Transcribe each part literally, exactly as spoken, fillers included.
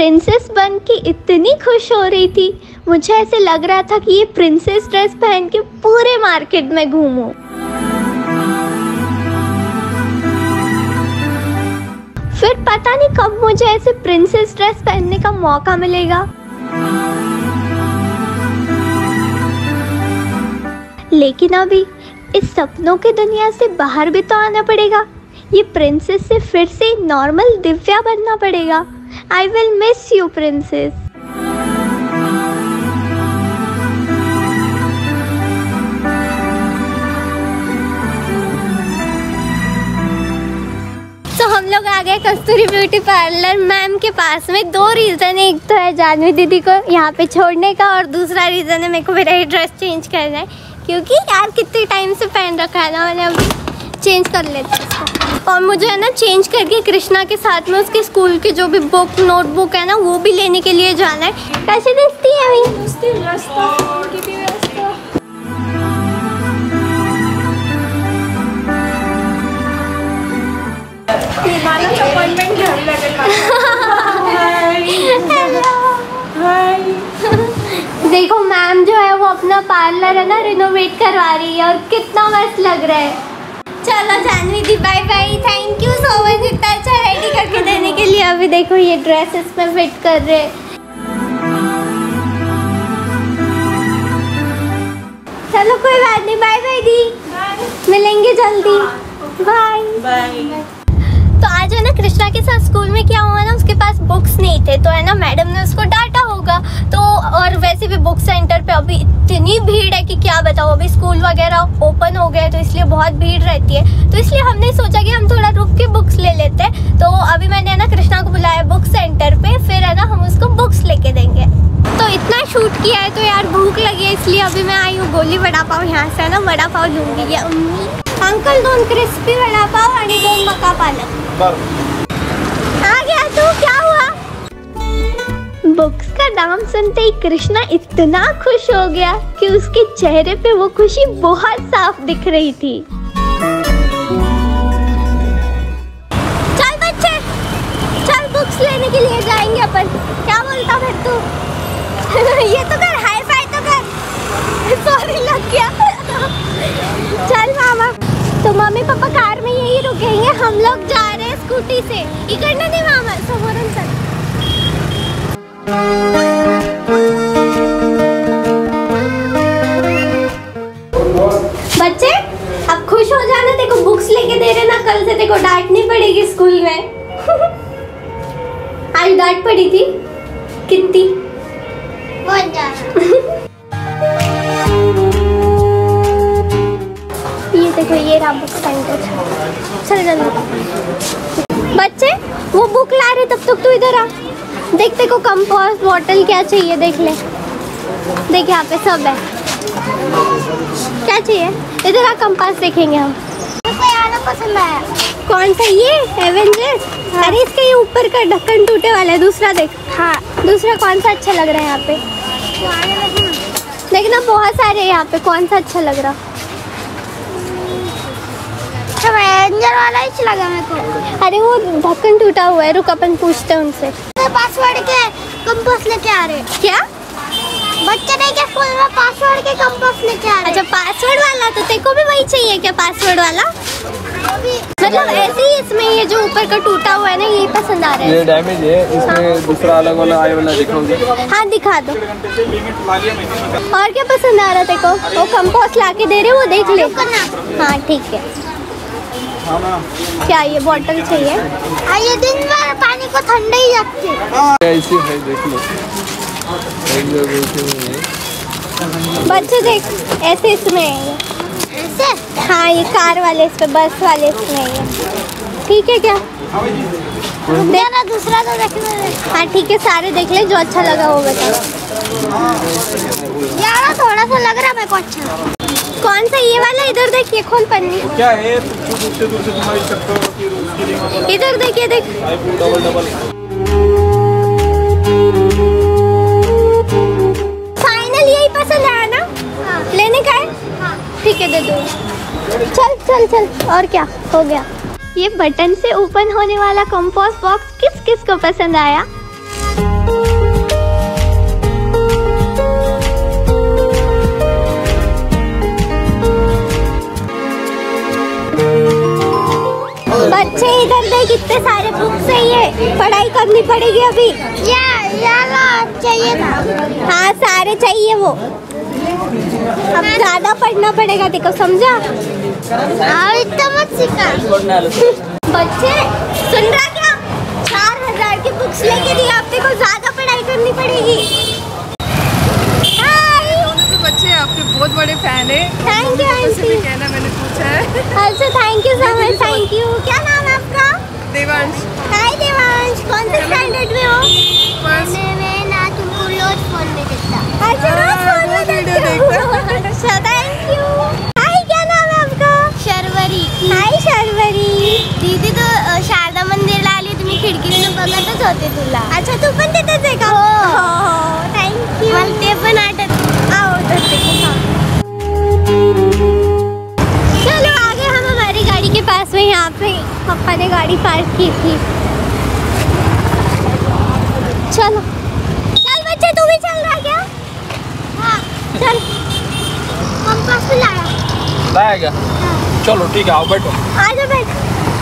Princess बन के इतनी खुश हो रही थी, मुझे ऐसे लग रहा था कि ये प्रिंसेस ड्रेस पहन के पूरे मार्केट में घूमूं। फिर पता नहीं कब मुझे ऐसे प्रिंसेस ड्रेस पहनने का मौका मिलेगा। लेकिन अभी इस सपनों की दुनिया से बाहर भी तो आना पड़ेगा। ये प्रिंसेस से फिर से नॉर्मल दिव्या बनना पड़ेगा। I will miss you princess. तो हम लोग आ गए कस्तूरी ब्यूटी पार्लर मैम के पास में। दो रीज़न है, एक तो है जानवी दीदी को यहाँ पे छोड़ने का और दूसरा रीज़न है मेरे को मेरा ड्रेस चेंज करना है, क्योंकि यार कितने टाइम से पहन रखा है ना मैंने, अभी चेंज कर लेते हैं। और मुझे है ना चेंज करके कृष्णा के साथ में उसके स्कूल के जो भी बुक नोटबुक है ना वो भी लेने के लिए जाना है। कैसे दिखती है देखो मैम जो है वो अपना पार्लर है ना रिनोवेट करवा रही है और कितना मस्त लग रहा है। चलो जानवी दी bye bye, thank you so much इतना अच्छा रेडी करके देने के लिए। अभी देखो ये ड्रेस इसमें फिट कर रहे। चलो कोई बात नहीं, बाय बाय दी, मिलेंगे जल्दी, बाय बाय। तो आज है ना कृष्णा के साथ स्कूल में क्या हुआ ना, उसके पास बुक्स नहीं थे तो है ना मैडम ने उसको डांटा होगा। तो और वैसे भी बुक सेंटर पे अभी इतनी भीड़ है कि क्या बताओ, अभी स्कूल वगैरह ओपन हो गए तो इसलिए बहुत भीड़ रहती है। तो इसलिए हमने सोचा कि हम थोड़ा रुक के बुक्स ले लेते हैं। तो अभी मैंने ना कृष्णा को बुलाया बुक सेंटर पे, फिर है ना हम उसको बुक्स लेके देंगे। तो इतना शूट किया है तो यार भूख लगी है, इसलिए अभी मैं आई हूँ गोली वड़ा पाव। यहाँ से है ना वड़ा पाव लूँगी। ये अम्मी अंकल दोन क्रिस्पी वड़ा पाव और दोन मक्का पालक। आ गया तू, क्या हुआ? बुक्स का नाम सुनते ही कृष्णा इतना खुश हो गया कि उसके चेहरे पे वो खुशी बहुत साफ दिख रही थी। चल बच्चे, चल बुक्स लेने के लिए जाएंगे अपन। क्या बोलता फिर तू? ये तो कर, हाई फाई तो कर। सॉरी लग गया। चल मामा, तो मम्मी पापा कार में यही रुकेंगे, हम लोग जा रहे हैं स्कूटी से। इकडनं नहीं मामा, समोरून चल। बच्चे अब खुश हो जाना, देखो बुक्स लेके दे रहे ना, कल से देखो डांट नहीं पड़ेगी स्कूल में। आज डांट पड़ी थी कितनी, बहुत ज्यादा। ये देखो ये रहा बुक सेंटर। चल जल्दी। बच्चे वो बुक ला रहे, तब तक तू इधर आ। देख देखो कंपास बॉटल क्या चाहिए, देख ले। देख यहाँ पे सब है, क्या चाहिए इधर आ। कंपास देखेंगे हम। आना पसंद आया। कौन सा? ये एवेंजर्स। हाँ। अरे इसका ये ऊपर का ढक्कन टूटे वाला है। दूसरा देख। हाँ दूसरा कौन सा अच्छा लग रहा है यहाँ पे? देखना बहुत सारे यहाँ पे, कौन सा अच्छा लग रहा? एवेंजर वाला ही लगा मेरे को। अरे वो ढक्कन टूटा हुआ है, रुक अपन पूछते हैं उनसे। तो पासवर्ड के कंपास लेके आ रहे। क्या बच्चे नहीं क्या स्कूल में पासवर्ड के कंपास लेके आ रहे? अच्छा पासवर्ड वाला, तो तेरे को भी वही चाहिए क्या पासवर्ड वाला? मतलब ऐसे ही इसमें ये जो ऊपर का टूटा हुआ है ना यही पसंद आ रहा है। ये डैमेज है, इसमें हाँ। दूसरा अलग वाला आए वाला दिखाओगे? हाँ दिखा दो। और क्या पसंद आ रहा है तेरे को? वो कंपास ला के दे रहे, वो देख ले। हाँ ठीक है। क्या ये बोतल चाहिए? ये दिन भर पानी को ठंडा ही रखते हैं। ऐसी है देख लो। बच्चे देख ऐसे इसमें है। ऐसे? हाँ ये कार वाले इस पे, बस वाले इसमें है। ठीक है क्या? देना दूसरा तो देख ले। हाँ ठीक है, सारे देख ले, जो अच्छा लगा वो बता। यार थोड़ा सा लग रहा है मेरे को अच्छा। कौन सा? ये वाला। इधर देखिए, खोल पन्नी। क्या है? दूर दूर से तुम्हारी सकते हो कि उसके लिए इधर देखिए, देख डबल डबल। फाइनल यही पसंद आया ना? हाँ। लेने का है? हाँ। ठीक है दे दो। चल चल चल, और क्या हो गया? ये बटन से ओपन होने वाला कंपास बॉक्स किस किस को पसंद आया? देख कितने सारे बुक्स है, ये पढ़ाई करनी पड़ेगी अभी। या यार चाहिए था। हाँ सारे चाहिए वो, अब ज्यादा पढ़ना पड़ेगा देखो, समझा? इतना मत सिखा। बच्चे सुन रहा क्या? चार हजार की बुक्स लेके दी आपने को, ज्यादा पढ़ाई करनी पड़ेगी। बच्चे आपके बहुत बड़े फैन है। Thank you aunty. कहना मैंने पूछा है। अच्छा thank you so much, thank you. क्या नाम है आपका? देवांश। हाय देवांश, कौन से स्टैंडर्ड में हो? फर्स्ट। मैं ना तुमको रोज फोन में देखता। अच्छा रोज फोन में देखता। अच्छा थैंक यू। हाय क्या नाम है आपका? शर्वरी। हाय शर्वरी। दीदी तो शारदा मंदिर ला आली, तुम्ही खिडकीतून बघतच होते तुला। अच्छा तू पण तिथेच आहे का? हो थँक यू। मला ते पण आठवत आवडते। चलो आगे हम हमारी गाड़ी के पास में, यहाँ पे पापा ने गाड़ी पार्क की थी। चलो चल बच्चे, तू भी चल रहा क्या? हाँ चल। हम पास में लाया लाया क्या? चलो ठीक है, आओ बैठो। आजा बैठ।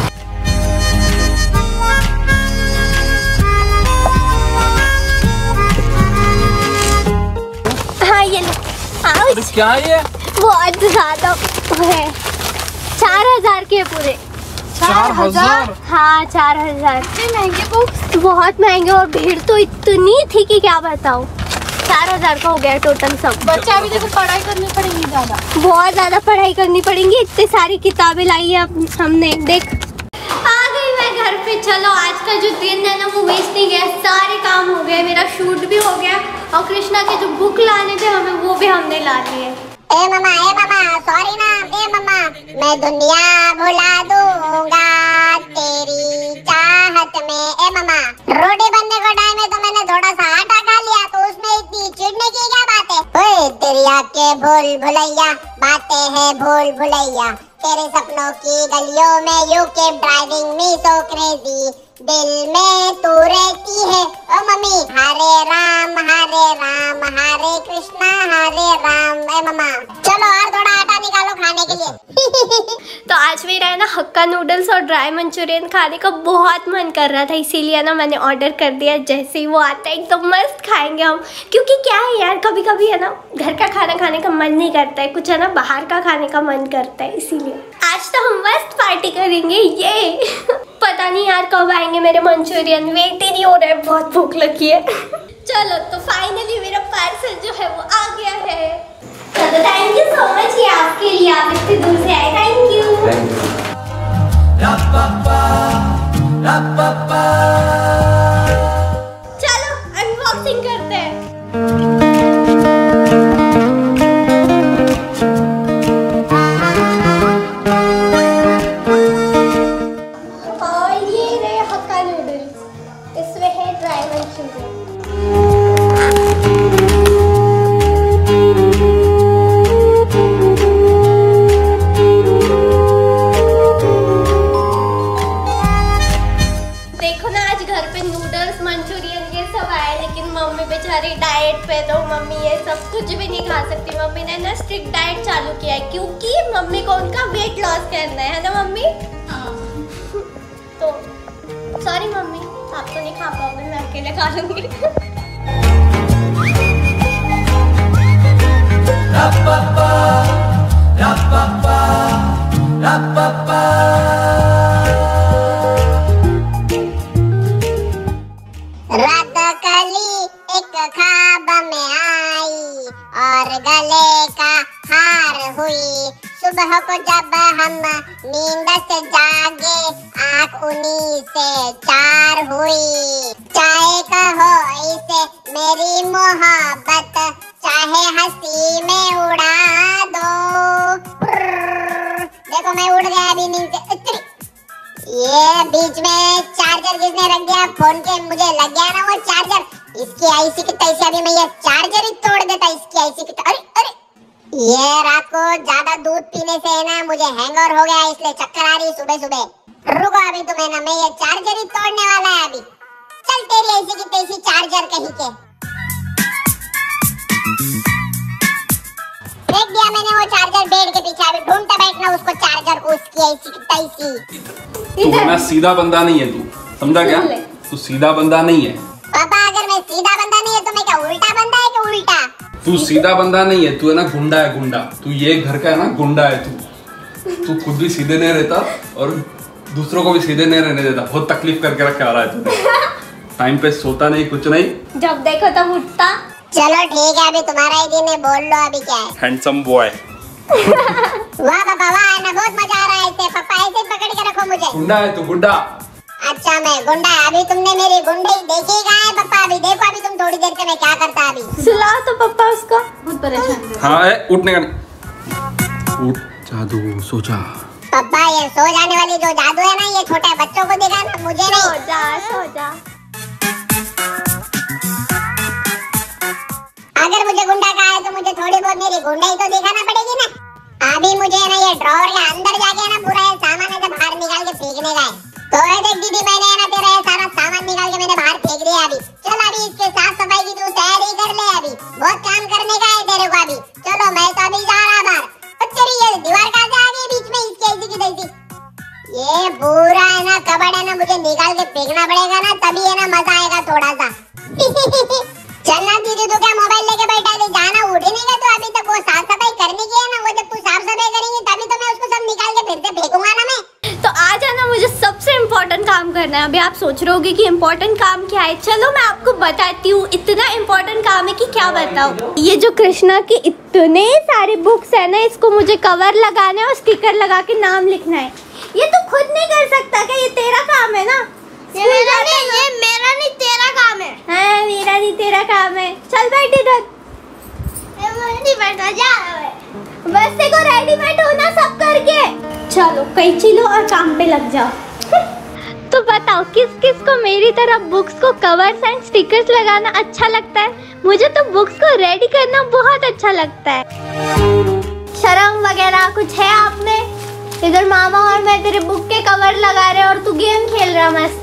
हाँ ये लो। अरे क्या ये? बहुत ज्यादा है, चार हजार के पूरे। चार हजार? हाँ चार हजार। महंगे बुक्स, बहुत महंगे, और भीड़ तो इतनी थी कि क्या बताऊँ। चार हजार का हो गया टोटल सब। बच्चा अभी देखो पढ़ाई करनी पड़ेगी ज्यादा, बहुत ज्यादा पढ़ाई करनी पड़ेगी। इतनी सारी किताबें लाई है अब हमने। देख आ गई मैं घर पे। चलो आज का जो दिन है ना वो वेस्ट नहीं गया, सारे काम हो गए, मेरा शूट भी हो गया, और कृष्णा के जो बुक लाने थे हमें वो भी हमने ला लिए। ए मम्मा ए मम्मा सॉरी ना ए मम्मा, मैं दुनिया भुला दूंगा तेरी चाहत में। ए मम्मा रोटी बनने का टाइम है तो मैंने थोड़ा सा आटा खा लिया, तो उसमें इतनी चिढ़ने की क्या बात है? ओए तेरी आंखें भूल भुलैया, बातें हैं भूल भुलैया, तेरे सपनों की गलियों में you keep driving me so crazy, दिल में तू रहती है ओ मम्मी। हरे राम हरे राम हरे कृष्णा हरे राम। ए मम्मा चलो और थोड़ा आटा निकालो खाने के लिए। तो आज मेरा है ना हक्का नूडल्स और ड्राई मंचूरियन खाने का बहुत मन कर रहा था, इसीलिए ना मैंने ऑर्डर कर दिया। जैसे ही वो आता है एकदम मस्त खाएंगे हम, क्योंकि क्या है यार कभी कभी है ना घर का खाना खाने का मन नहीं करता है, कुछ है ना बाहर का खाने का मन करता है, इसीलिए आज तो हम मस्त पार्टी करेंगे। ये पता नहीं यार कब आएंगे मेरे मंचूरियन, वेट ही नहीं हो रहा है, बहुत भूख लगी है। चलो तो फाइनली मेरा पार्सल जो है वो आ गया है। चलो थैंक यू सो मच ये आपके लिए, आप इतनी दूर से आए, थैंक यू। चलो अनबॉक्सिंग करते हैं। और ये रहे हक्का नूडल्स, इसमें है ड्राई मंचूरियन। बेचारी डाइट पे, तो मम्मी ये सब कुछ भी नहीं खा सकती। मम्मी ने ना स्ट्रिक्ट डाइट चालू किया है, क्योंकि मम्मी को उनका वेट लॉस करना है ना मम्मी? हाँ। तो सॉरी मम्मी, आप तो नहीं खा पाओगे, मैं अकेले खा लूंगी। रात कली एक ख्वाब में आई और गले का हार हुई, सुबह को जब हम नींद से जागे आँख उन्हीं से चार हुई। चाहे कहो इसे मेरी मोहब्बत, चाहे हंसी में उड़ा दो। देखो मैं उड़ गया अभी नींद से। ये बीच में चार्जर किसने रख दिया फोन के, मुझे लग गया ना वो चार्जर। इसकी आईसी की तैसे अभी मैं ये चार्जर ही तोड़ देता इसकी आईसी की। अरे अरे ये रात को ज्यादा दूध पीने से है ना मुझे हैंगओवर हो गया, इसलिए चक्कर आ रही सुबह सुबह। रुको अभी तुम्हें ना मैं ये चार्जर ही तोड़ने वाला है अभी। चल तेरी आईसी की तैसी चार्जर कहीं के। देख फेंक दिया मैंने वो चार्जर बेड के पीछे, अभी ढूंढते बैठना उसको चार्जर को, उसकी ऐसी की तैसी। तू ना सीधा बंदा नहीं है, तू समझा क्या? तू सीधा बंदा नहीं है पापा। अगर मैं सीधा बंदा नहीं है तो मैं क्या उल्टा बंदा है कि उल्टा? तू सीधा बंदा नहीं है, तू है ना गुंडा है, गुंडा। तू ये घर का है ना गुंडा है तू। तू खुद भी सीधे नहीं रहता और दूसरों को भी सीधे नहीं रहने देता। बहुत तकलीफ करके रखा आ रहा है तू। टाइम पे सोता नहीं, कुछ नहीं, जब देखो तब उठता। चलो ठीक है, अभी तुम्हारा ही दिन है, बोल लो अभी क्या है। Handsome boy. वाह पापा वाह, ना बहुत मजा आ रहा है इससे। पापा ऐसे पकड़ के रखो मुझे। गुंडा है तू, गुंडा। अच्छा मैं गुंडा? अभी तुमने मेरी गुंडे देखी कहाँ है पापा? अभी देखो, अभी तुम थोड़ी देर से मैं क्या करता अभी। सुला तो पापा उसको। बहुत परेशान है। हाँ है, उठने का नहीं। उठ जादू सोचा। पापा ये सो जाने वाली जो जादू है ना, ये छोटे बच्चों को दिखाना, मुझे नहीं। सो जा सो जा। अगर मुझे गुंडा कहा है तो मुझे थोड़ी बहुत मेरी गुंडाई तो दिखाना पड़ेगी ना। अभी मुझे ना ये ड्रॉवर के अंदर जाके ना पूरा ये सामान ऐसे बाहर निकाल के फेंकने का है। तो ये देख दीदी, मैंने ना तेरा ये सारा सामान निकाल के मैंने बाहर फेंक दिया। अभी चल, अभी इसके साफ सफाई की तू तैयारी कर ले। अभी बहुत काम करने का है तेरे को। अभी चलो, मैं तो अभी जा रहा बाहर। तेरी ये दीवार कहाँ से आ गई बीच में इसकी ऐसी की तैसी? ये पूरा है ना कबड़ है ना, मुझे निकाल के फेंकना पड़ेगा ना, तभी है ना मजा आएगा थोड़ा सा। चलना दीदी, तू क्या मोबाइल लेके बैठा है? जाना उठ नहीं गया तो अभी तक वो साफ सफाई करने की है ना। वो जब तू साफ सफाई करेंगी तभी तो मैं उसको सब निकाल के फिर से फेंकूंगा ना मैं। तो आज है ना मुझे सबसे इम्पोर्टेंट काम करना है। अभी आप सोच रहे होगे कि इम्पोर्टेंट काम क्या है। चलो मैं आपको बताती हूँ। इतना इम्पोर्टेंट काम है कि क्या बताऊँ। ये जो कृष्णा के इतने सारे बुक्स है ना, इसको मुझे कवर लगाना है और स्टिकर लगा के नाम लिखना है। ये तो खुद नहीं कर सकता क्या? ये तेरा काम है ना। ये मेरा नहीं, ये मेरा नहीं, तेरा काम है। हाँ, मेरा नहीं तेरा काम है। चल बैठ इधर। नहीं बैठा, जा बस देखो रेडीमेड होना सब करके। चलो कैंची लो और काम पे लग जाओ। तो बताओ किस किस को मेरी तरह बुक्स को कवर्स एंड स्टिकर्स लगाना अच्छा लगता है? मुझे तो बुक्स को रेडी करना बहुत अच्छा लगता है। शर्म वगैरह कुछ है आप में? इधर मामा और मैं तेरे बुक के कवर लगा रहे और तू गेम खेल रहा मस्त।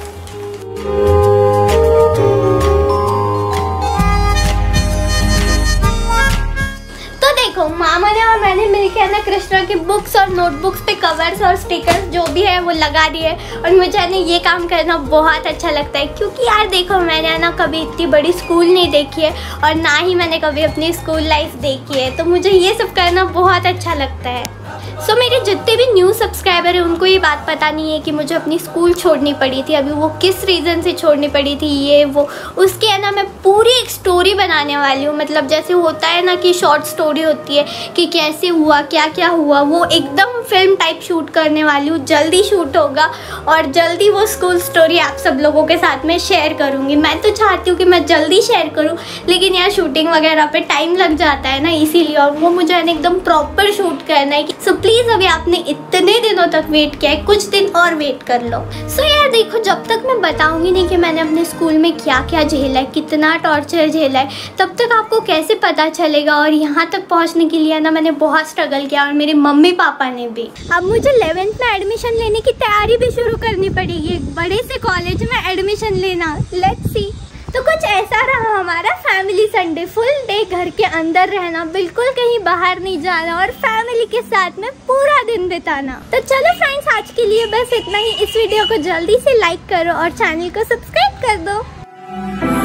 तो देखो, मामा ने और मैंने मिलकर ना कृष्णा के बुक्स और नोटबुक्स पे कवर्स और स्टिकर्स जो भी है वो लगा दिए। और मुझे ना ये काम करना बहुत अच्छा लगता है, क्योंकि यार देखो, मैंने ना कभी इतनी बड़ी स्कूल नहीं देखी है और ना ही मैंने कभी अपनी स्कूल लाइफ देखी है। तो मुझे ये सब करना बहुत अच्छा लगता है। सो so, मेरे जितने भी न्यू सब्सक्राइबर हैं उनको ये बात पता नहीं है कि मुझे अपनी स्कूल छोड़नी पड़ी थी। अभी वो किस रीज़न से छोड़नी पड़ी थी, ये वो उसके है ना मैं पूरी एक स्टोरी बनाने वाली हूँ। मतलब जैसे होता है ना कि शॉर्ट स्टोरी होती है कि कैसे हुआ, क्या क्या हुआ, वो एकदम फिल्म टाइप शूट करने वाली हूँ। जल्दी शूट होगा और जल्दी वो स्कूल स्टोरी आप सब लोगों के साथ में शेयर करूँगी। मैं तो चाहती हूँ कि मैं जल्दी शेयर करूँ, लेकिन यार शूटिंग वगैरह पे टाइम लग जाता है ना, इसीलिए। और वो मुझे एकदम प्रॉपर शूट करना है। सो प्लीज़, अभी आपने इतने दिनों तक वेट किया है, कुछ दिन और वेट कर लो। सो so, यार देखो, जब तक मैं बताऊंगी नहीं कि मैंने अपने स्कूल में क्या क्या झेला है, कितना टॉर्चर झेला है, तब तक आपको कैसे पता चलेगा। और यहाँ तक पहुँचने के लिए ना मैंने बहुत स्ट्रगल किया और मेरे मम्मी पापा ने भी। अब मुझे इलेवेंथ में एडमिशन लेने की तैयारी भी शुरू करनी पड़ेगी, एक बड़े से कॉलेज में एडमिशन लेना। Let's see. तो कुछ ऐसा रहा हमारा फैमिली संडे। फुल डे घर के अंदर रहना, बिल्कुल कहीं बाहर नहीं जाना और फैमिली के साथ में पूरा दिन बिताना। तो चलो फ्रेंड्स, आज के लिए बस इतना ही। इस वीडियो को जल्दी से लाइक करो और चैनल को सब्सक्राइब कर दो।